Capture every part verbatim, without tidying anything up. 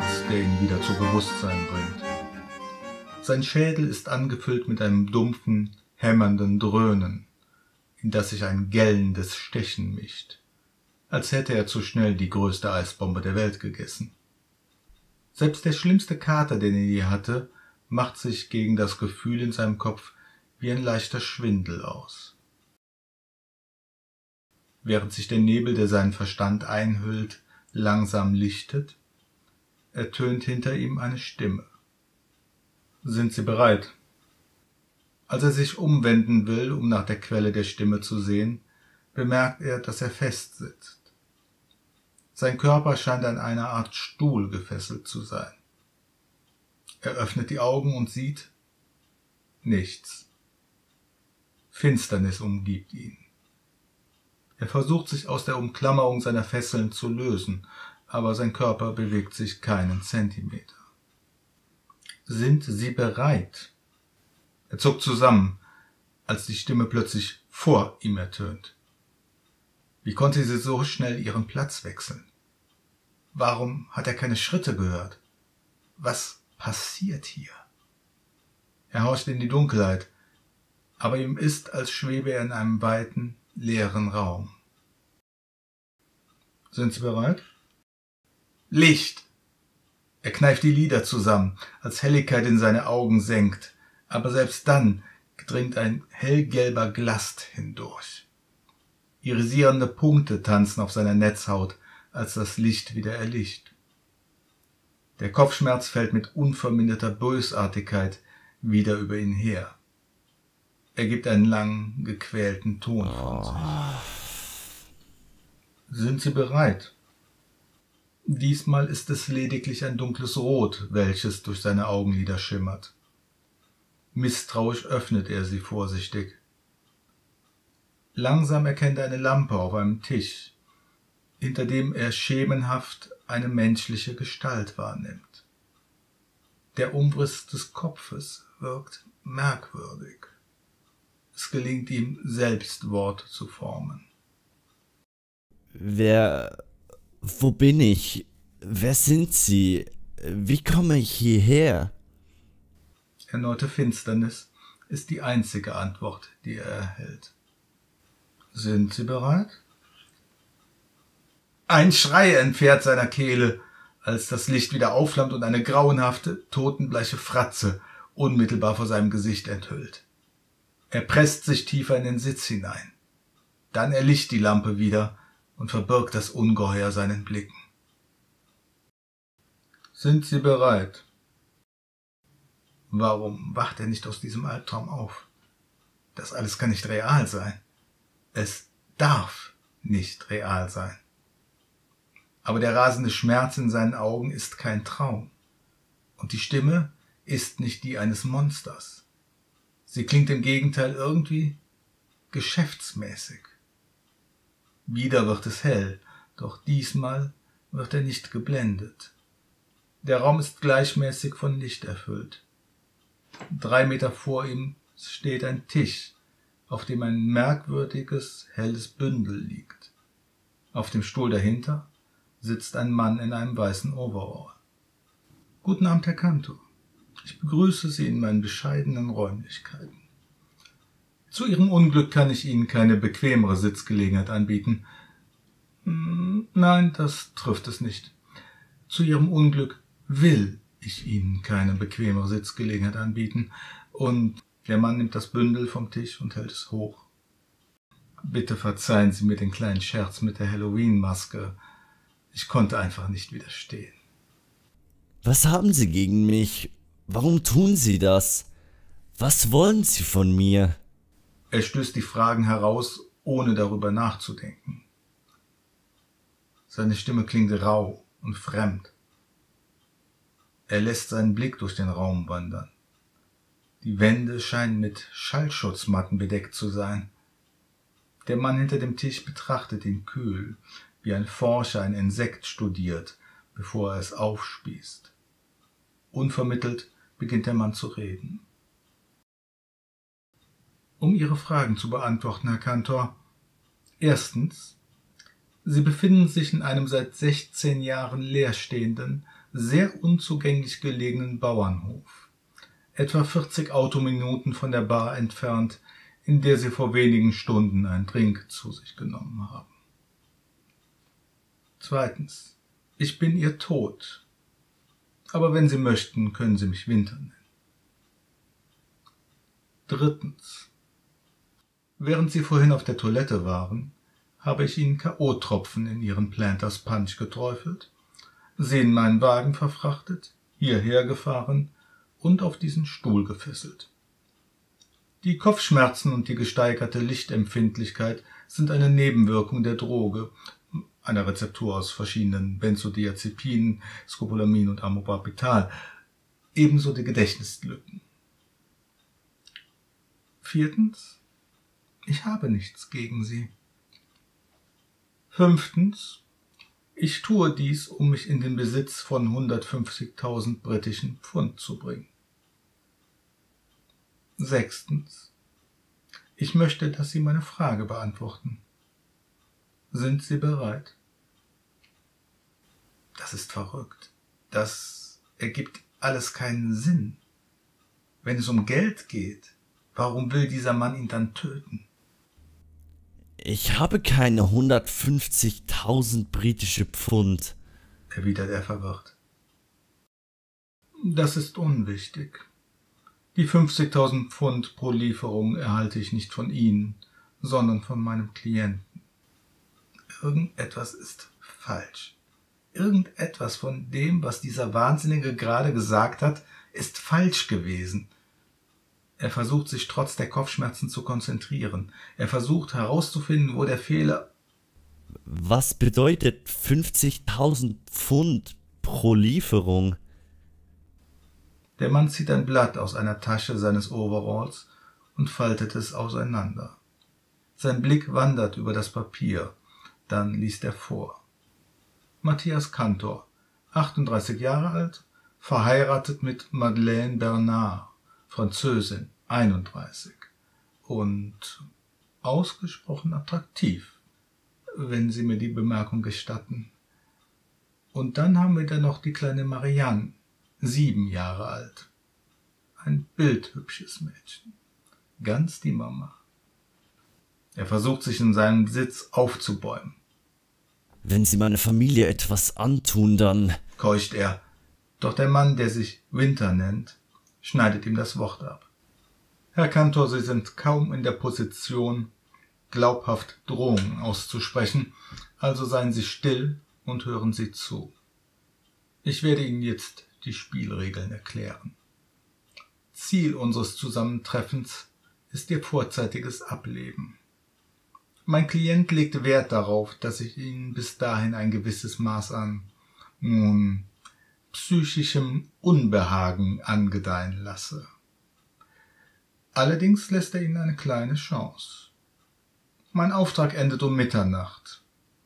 Arzt, der ihn wieder zu Bewusstsein bringt. Sein Schädel ist angefüllt mit einem dumpfen, hämmernden Dröhnen, in das sich ein gellendes Stechen mischt, als hätte er zu schnell die größte Eisbombe der Welt gegessen. Selbst der schlimmste Kater, den er je hatte, macht sich gegen das Gefühl in seinem Kopf wie ein leichter Schwindel aus. Während sich der Nebel, der seinen Verstand einhüllt, langsam lichtet, ertönt hinter ihm eine Stimme. »Sind Sie bereit?« Als er sich umwenden will, um nach der Quelle der Stimme zu sehen, bemerkt er, dass er festsitzt. Sein Körper scheint an einer Art Stuhl gefesselt zu sein. Er öffnet die Augen und sieht nichts. Finsternis umgibt ihn. Er versucht, sich aus der Umklammerung seiner Fesseln zu lösen, aber sein Körper bewegt sich keinen Zentimeter. »Sind Sie bereit?« Er zuckt zusammen, als die Stimme plötzlich vor ihm ertönt. Wie konnte sie so schnell ihren Platz wechseln? Warum hat er keine Schritte gehört? Was passiert hier? Er horcht in die Dunkelheit, aber ihm ist, als schwebe er in einem weiten, leeren Raum. »Sind Sie bereit?« »Licht!« Er kneift die Lider zusammen, als Helligkeit in seine Augen senkt, aber selbst dann dringt ein hellgelber Glast hindurch. Irisierende Punkte tanzen auf seiner Netzhaut, als das Licht wieder erlischt. Der Kopfschmerz fällt mit unverminderter Bösartigkeit wieder über ihn her. Er gibt einen langen, gequälten Ton von sich. »Sind Sie bereit?« Diesmal ist es lediglich ein dunkles Rot, welches durch seine Augenlider schimmert. Misstrauisch öffnet er sie vorsichtig. Langsam erkennt er eine Lampe auf einem Tisch, hinter dem er schemenhaft eine menschliche Gestalt wahrnimmt. Der Umriss des Kopfes wirkt merkwürdig. Es gelingt ihm, selbst Worte zu formen. Wer... Wo bin ich? Wer sind Sie? Wie komme ich hierher? Erneute Finsternis ist die einzige Antwort, die er erhält. »Sind Sie bereit?« Ein Schrei entfährt seiner Kehle, als das Licht wieder aufflammt und eine grauenhafte, totenbleiche Fratze unmittelbar vor seinem Gesicht enthüllt. Er presst sich tiefer in den Sitz hinein. Dann erlischt die Lampe wieder und verbirgt das Ungeheuer seinen Blicken. »Sind Sie bereit?« Warum wacht er nicht aus diesem Albtraum auf? Das alles kann nicht real sein. Es darf nicht real sein. Aber der rasende Schmerz in seinen Augen ist kein Traum. Und die Stimme ist nicht die eines Monsters. Sie klingt im Gegenteil irgendwie geschäftsmäßig. Wieder wird es hell, doch diesmal wird er nicht geblendet. Der Raum ist gleichmäßig von Licht erfüllt. Drei Meter vor ihm steht ein Tisch, auf dem ein merkwürdiges, helles Bündel liegt. Auf dem Stuhl dahinter sitzt ein Mann in einem weißen Overall. »Guten Abend, Herr Cantor. Ich begrüße Sie in meinen bescheidenen Räumlichkeiten. Zu Ihrem Unglück kann ich Ihnen keine bequemere Sitzgelegenheit anbieten. Hm, nein, das trifft es nicht. Zu Ihrem Unglück will ich Ihnen keine bequemere Sitzgelegenheit anbieten.« Und der Mann nimmt das Bündel vom Tisch und hält es hoch. »Bitte verzeihen Sie mir den kleinen Scherz mit der Halloween-Maske. Ich konnte einfach nicht widerstehen.« Was haben Sie gegen mich? Warum tun Sie das? Was wollen Sie von mir? Er stößt die Fragen heraus, ohne darüber nachzudenken. Seine Stimme klingt rau und fremd. Er lässt seinen Blick durch den Raum wandern. Die Wände scheinen mit Schallschutzmatten bedeckt zu sein. Der Mann hinter dem Tisch betrachtet ihn kühl, wie ein Forscher ein Insekt studiert, bevor er es aufspießt. Unvermittelt beginnt der Mann zu reden. Um Ihre Fragen zu beantworten, Herr Cantor. Erstens, Sie befinden sich in einem seit sechzehn Jahren leerstehenden, sehr unzugänglich gelegenen Bauernhof, etwa vierzig Autominuten von der Bar entfernt, in der sie vor wenigen Stunden einen Drink zu sich genommen haben. Zweitens. Ich bin ihr Tod. Aber wenn Sie möchten, können Sie mich Winter nennen. Drittens. Während Sie vorhin auf der Toilette waren, habe ich Ihnen K O-Tropfen in Ihren Planters Punch geträufelt, Sie in meinen Wagen verfrachtet, hierher gefahren und auf diesen Stuhl gefesselt. Die Kopfschmerzen und die gesteigerte Lichtempfindlichkeit sind eine Nebenwirkung der Droge, einer Rezeptur aus verschiedenen Benzodiazepinen, Scopolamin und Amopapital, ebenso die Gedächtnislücken. Viertens. Ich habe nichts gegen Sie. Fünftens. Ich tue dies, um mich in den Besitz von hundertfünfzigtausend britischen Pfund zu bringen. Sechstens. Ich möchte, dass Sie meine Frage beantworten. Sind Sie bereit? Das ist verrückt. Das ergibt alles keinen Sinn. Wenn es um Geld geht, warum will dieser Mann ihn dann töten? Ich habe keine hundertfünfzigtausend britische Pfund, erwidert er verwirrt. Das ist unwichtig. Die fünfzigtausend Pfund pro Lieferung erhalte ich nicht von Ihnen, sondern von meinem Klienten. Irgendetwas ist falsch. Irgendetwas von dem, was dieser Wahnsinnige gerade gesagt hat, ist falsch gewesen. Er versucht, sich trotz der Kopfschmerzen zu konzentrieren. Er versucht herauszufinden, wo der Fehler... Was bedeutet fünfzigtausend Pfund pro Lieferung? Der Mann zieht ein Blatt aus einer Tasche seines Overalls und faltet es auseinander. Sein Blick wandert über das Papier. Dann liest er vor. Matthias Kantor, achtunddreißig Jahre alt, verheiratet mit Madeleine Bernard, Französin, einunddreißig und ausgesprochen attraktiv, wenn Sie mir die Bemerkung gestatten. Und dann haben wir da noch die kleine Marianne, sieben Jahre alt. Ein bildhübsches Mädchen. Ganz die Mama. Er versucht, sich in seinem Sitz aufzubäumen. Wenn Sie meiner Familie etwas antun, dann... keucht er. Doch der Mann, der sich Winter nennt, schneidet ihm das Wort ab. Herr Kantor, Sie sind kaum in der Position, glaubhaft Drohungen auszusprechen, also seien Sie still und hören Sie zu. Ich werde Ihnen jetzt die Spielregeln erklären. Ziel unseres Zusammentreffens ist Ihr vorzeitiges Ableben. Mein Klient legt Wert darauf, dass ich Ihnen bis dahin ein gewisses Maß an, nun, psychischem Unbehagen angedeihen lasse. Allerdings lässt er Ihnen eine kleine Chance. Mein Auftrag endet um Mitternacht.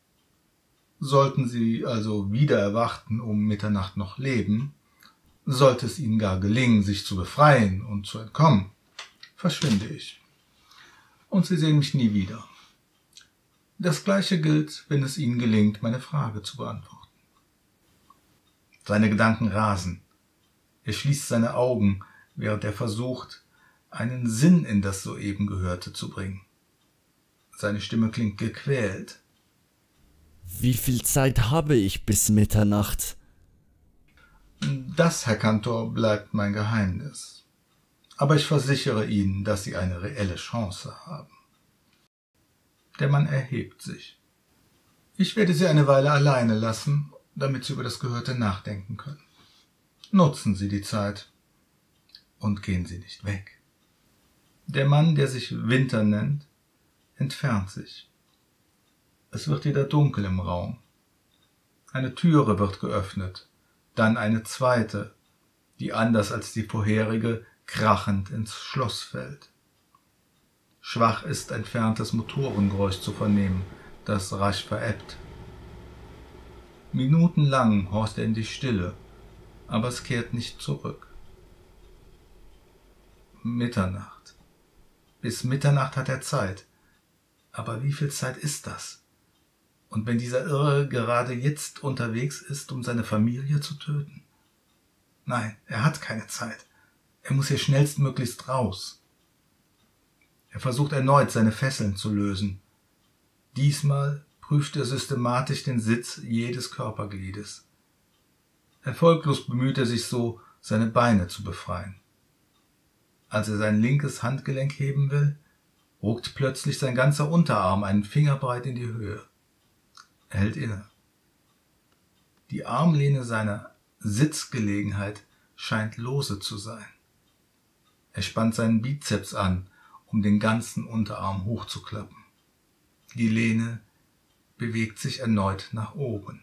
Sollten Sie also wieder erwachten, um Mitternacht noch leben, sollte es Ihnen gar gelingen, sich zu befreien und zu entkommen, verschwinde ich. Und Sie sehen mich nie wieder. Das Gleiche gilt, wenn es Ihnen gelingt, meine Frage zu beantworten. Seine Gedanken rasen. Er schließt seine Augen, während er versucht, einen Sinn in das soeben Gehörte zu bringen. Seine Stimme klingt gequält. Wie viel Zeit habe ich bis Mitternacht? Das, Herr Kantor, bleibt mein Geheimnis. Aber ich versichere Ihnen, dass Sie eine reelle Chance haben. Der Mann erhebt sich. Ich werde Sie eine Weile alleine lassen, damit Sie über das Gehörte nachdenken können. Nutzen Sie die Zeit und gehen Sie nicht weg. Der Mann, der sich Winter nennt, entfernt sich. Es wird wieder dunkel im Raum. Eine Türe wird geöffnet, dann eine zweite, die anders als die vorherige krachend ins Schloss fällt. Schwach ist entferntes Motorengeräusch zu vernehmen, das rasch verebbt. Minutenlang horcht er in die Stille, aber es kehrt nicht zurück. Mitternacht. Bis Mitternacht hat er Zeit. Aber wie viel Zeit ist das? Und wenn dieser Irre gerade jetzt unterwegs ist, um seine Familie zu töten? Nein, er hat keine Zeit. Er muss hier schnellstmöglichst raus. Er versucht erneut, seine Fesseln zu lösen. Diesmal prüft er systematisch den Sitz jedes Körpergliedes. Erfolglos bemüht er sich so, seine Beine zu befreien. Als er sein linkes Handgelenk heben will, ruckt plötzlich sein ganzer Unterarm einen Fingerbreit in die Höhe. Er hält inne. Die Armlehne seiner Sitzgelegenheit scheint lose zu sein. Er spannt seinen Bizeps an, um den ganzen Unterarm hochzuklappen. Die Lehne bewegt sich erneut nach oben.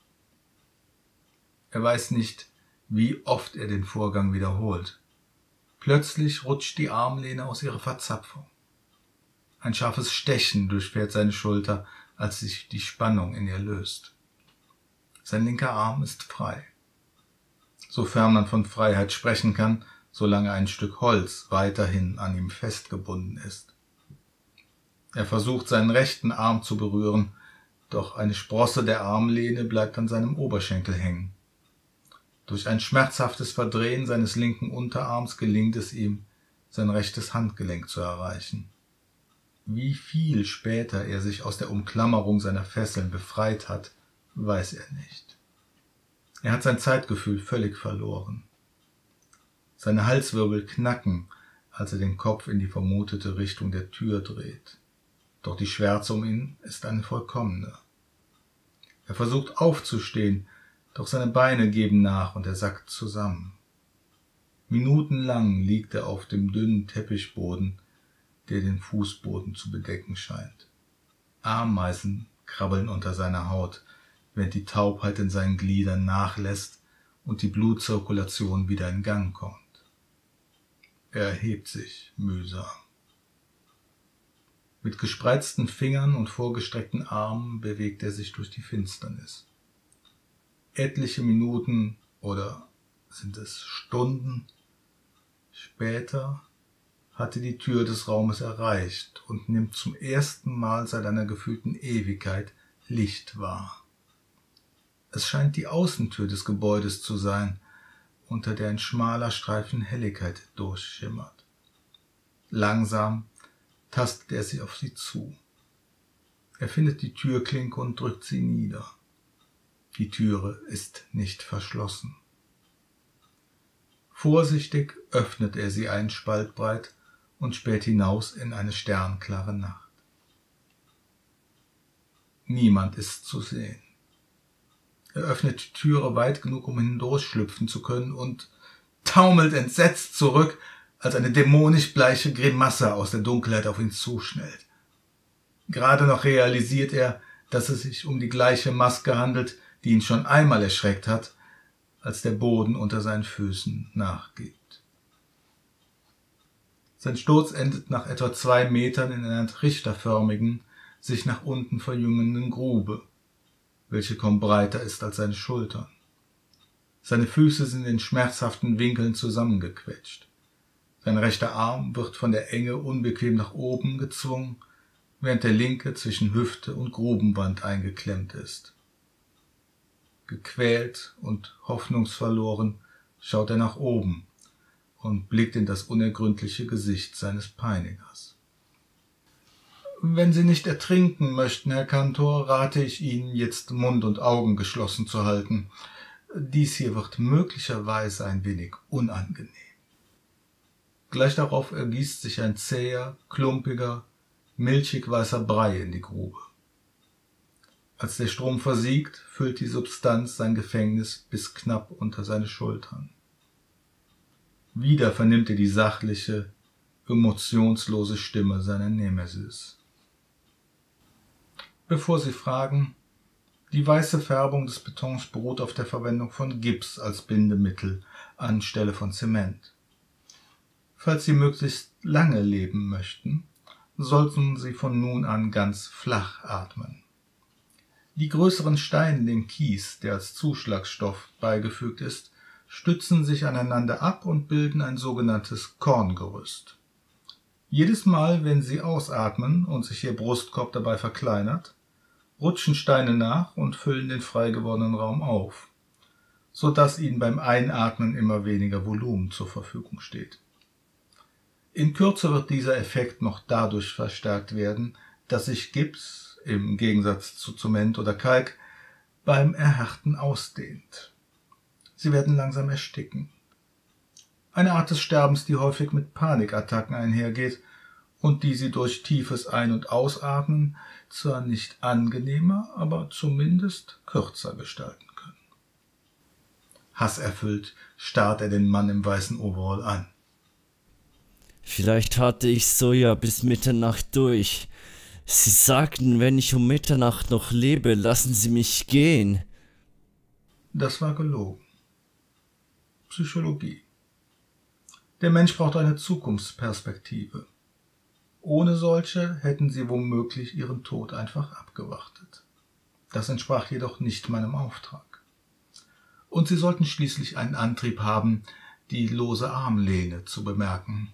Er weiß nicht, wie oft er den Vorgang wiederholt. Plötzlich rutscht die Armlehne aus ihrer Verzapfung. Ein scharfes Stechen durchfährt seine Schulter, als sich die Spannung in ihr löst. Sein linker Arm ist frei. Sofern man von Freiheit sprechen kann, solange ein Stück Holz weiterhin an ihm festgebunden ist. Er versucht, seinen rechten Arm zu berühren, doch eine Sprosse der Armlehne bleibt an seinem Oberschenkel hängen. Durch ein schmerzhaftes Verdrehen seines linken Unterarms gelingt es ihm, sein rechtes Handgelenk zu erreichen. Wie viel später er sich aus der Umklammerung seiner Fesseln befreit hat, weiß er nicht. Er hat sein Zeitgefühl völlig verloren. Seine Halswirbel knacken, als er den Kopf in die vermutete Richtung der Tür dreht. Doch die Schwärze um ihn ist eine vollkommene. Er versucht aufzustehen, doch seine Beine geben nach und er sackt zusammen. Minutenlang liegt er auf dem dünnen Teppichboden, der den Fußboden zu bedecken scheint. Ameisen krabbeln unter seiner Haut, während die Taubheit in seinen Gliedern nachlässt und die Blutzirkulation wieder in Gang kommt. Er erhebt sich mühsam. Mit gespreizten Fingern und vorgestreckten Armen bewegt er sich durch die Finsternis. Etliche Minuten oder sind es Stunden später hatte die Tür des Raumes erreicht und nimmt zum ersten Mal seit einer gefühlten Ewigkeit Licht wahr. Es scheint die Außentür des Gebäudes zu sein, unter der ein schmaler Streifen Helligkeit durchschimmert. Langsam tastet er sich auf sie zu. Er findet die Türklinke und drückt sie nieder. Die Türe ist nicht verschlossen. Vorsichtig öffnet er sie einen Spalt breit und späht hinaus in eine sternklare Nacht. Niemand ist zu sehen. Er öffnet die Türe weit genug, um hindurchschlüpfen zu können und taumelt entsetzt zurück, als eine dämonisch bleiche Grimasse aus der Dunkelheit auf ihn zuschnellt. Gerade noch realisiert er, dass es sich um die gleiche Maske handelt, die ihn schon einmal erschreckt hat, als der Boden unter seinen Füßen nachgibt. Sein Sturz endet nach etwa zwei Metern in einer trichterförmigen, sich nach unten verjüngenden Grube, welche kaum breiter ist als seine Schultern. Seine Füße sind in schmerzhaften Winkeln zusammengequetscht. Sein rechter Arm wird von der Enge unbequem nach oben gezwungen, während der linke zwischen Hüfte und Grubenwand eingeklemmt ist. Gequält und hoffnungsverloren schaut er nach oben und blickt in das unergründliche Gesicht seines Peinigers. »Wenn Sie nicht ertrinken möchten, Herr Kantor, rate ich Ihnen, jetzt Mund und Augen geschlossen zu halten. Dies hier wird möglicherweise ein wenig unangenehm.« Gleich darauf ergießt sich ein zäher, klumpiger, milchig weißer Brei in die Grube. Als der Strom versiegt, füllt die Substanz sein Gefängnis bis knapp unter seine Schultern. Wieder vernimmt er die sachliche, emotionslose Stimme seiner Nemesis. Bevor Sie fragen, die weiße Färbung des Betons beruht auf der Verwendung von Gips als Bindemittel anstelle von Zement. Falls Sie möglichst lange leben möchten, sollten Sie von nun an ganz flach atmen. Die größeren Steine, dem Kies, der als Zuschlagstoff beigefügt ist, stützen sich aneinander ab und bilden ein sogenanntes Korngerüst. Jedes Mal, wenn Sie ausatmen und sich Ihr Brustkorb dabei verkleinert, rutschen Steine nach und füllen den frei gewordenen Raum auf, so dass ihnen beim Einatmen immer weniger Volumen zur Verfügung steht. In Kürze wird dieser Effekt noch dadurch verstärkt werden, dass sich Gips, im Gegensatz zu Zement oder Kalk, beim Erhärten ausdehnt. Sie werden langsam ersticken. Eine Art des Sterbens, die häufig mit Panikattacken einhergeht und die sie durch tiefes Ein- und Ausatmen zwar nicht angenehmer, aber zumindest kürzer gestalten können. Hasserfüllt starrt er den Mann im weißen Overall an. Vielleicht hatte ich Soja bis Mitternacht durch. Sie sagten, wenn ich um Mitternacht noch lebe, lassen Sie mich gehen. Das war gelogen. Psychologie. Der Mensch braucht eine Zukunftsperspektive. Ohne solche hätten sie womöglich ihren Tod einfach abgewartet. Das entsprach jedoch nicht meinem Auftrag. Und sie sollten schließlich einen Antrieb haben, die lose Armlehne zu bemerken.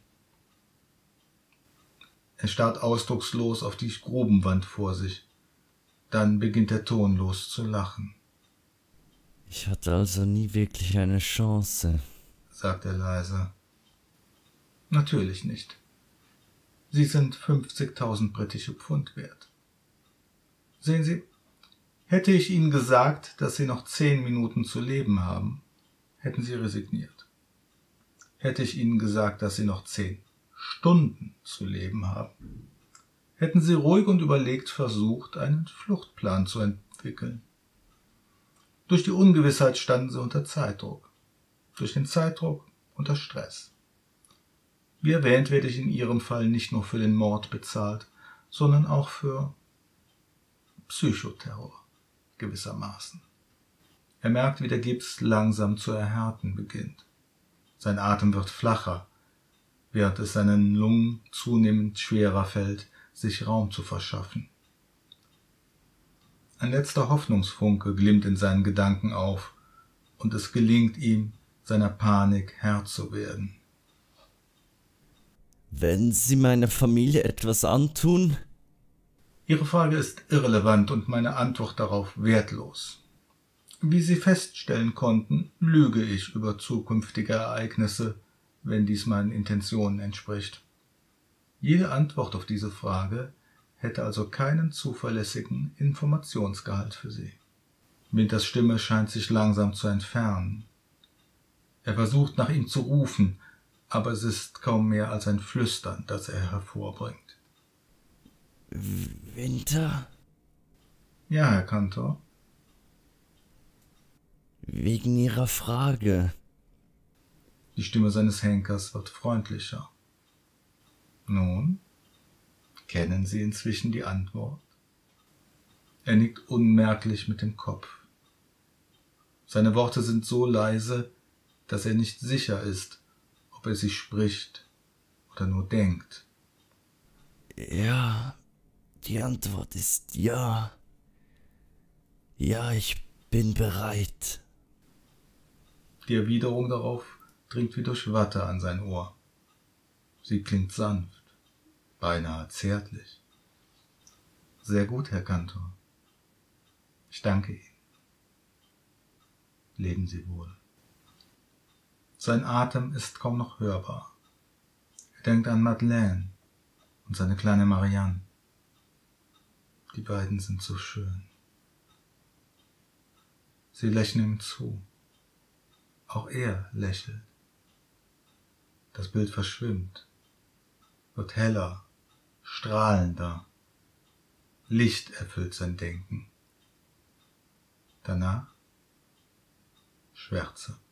Er starrt ausdruckslos auf die Grubenwand vor sich. Dann beginnt er tonlos zu lachen. Ich hatte also nie wirklich eine Chance, sagt er leise. Natürlich nicht. Sie sind fünfzigtausend britische Pfund wert. Sehen Sie, hätte ich Ihnen gesagt, dass Sie noch zehn Minuten zu leben haben, hätten Sie resigniert. Hätte ich Ihnen gesagt, dass Sie noch zehn Stunden zu leben haben, hätten Sie ruhig und überlegt versucht, einen Fluchtplan zu entwickeln. Durch die Ungewissheit standen Sie unter Zeitdruck, durch den Zeitdruck unter Stress. Wie erwähnt, werde ich in Ihrem Fall nicht nur für den Mord bezahlt, sondern auch für Psychoterror gewissermaßen. Er merkt, wie der Gips langsam zu erhärten beginnt. Sein Atem wird flacher, während es seinen Lungen zunehmend schwerer fällt, sich Raum zu verschaffen. Ein letzter Hoffnungsfunke glimmt in seinen Gedanken auf, und es gelingt ihm, seiner Panik Herr zu werden. Werden Sie meiner Familie etwas antun? Ihre Frage ist irrelevant und meine Antwort darauf wertlos. Wie Sie feststellen konnten, lüge ich über zukünftige Ereignisse, wenn dies meinen Intentionen entspricht. Jede Antwort auf diese Frage hätte also keinen zuverlässigen Informationsgehalt für Sie. Winters Stimme scheint sich langsam zu entfernen. Er versucht, nach ihm zu rufen, aber es ist kaum mehr als ein Flüstern, das er hervorbringt. Winter? Ja, Herr Kantor. Wegen Ihrer Frage. Die Stimme seines Henkers wird freundlicher. Nun, kennen Sie inzwischen die Antwort? Er nickt unmerklich mit dem Kopf. Seine Worte sind so leise, dass er nicht sicher ist, ob er sie spricht oder nur denkt. Ja, die Antwort ist ja. Ja, ich bin bereit. Die Erwiderung darauf dringt wie durch Watte an sein Ohr. Sie klingt sanft, beinahe zärtlich. Sehr gut, Herr Kantor. Ich danke Ihnen. Leben Sie wohl. Sein Atem ist kaum noch hörbar. Er denkt an Madeleine und seine kleine Marianne. Die beiden sind so schön. Sie lächeln ihm zu. Auch er lächelt. Das Bild verschwimmt, wird heller, strahlender. Licht erfüllt sein Denken. Danach Schwärze.